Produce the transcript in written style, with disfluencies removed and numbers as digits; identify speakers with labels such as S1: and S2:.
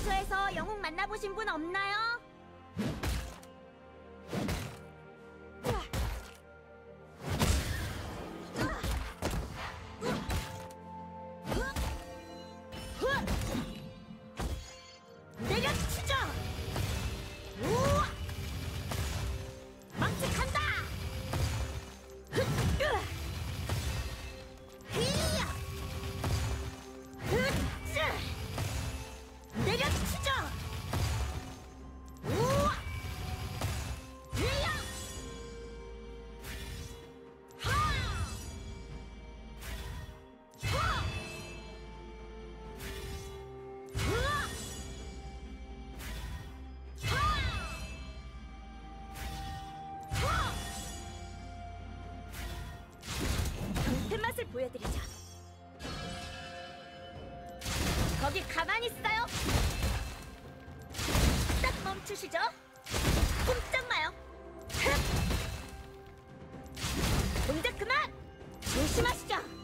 S1: 근처에서 영웅 만나보신 분 없나요? 내려치죠! 우와! 망치간다! 히야! 흐쯔! 내려치죠! 우와! 히야! 하! 하! 으아! 강태 맛을 보여드리자. 거기 가만히 있어요. 딱 멈추시죠. 꼼짝 마요. 동작 그만. 조심하시죠.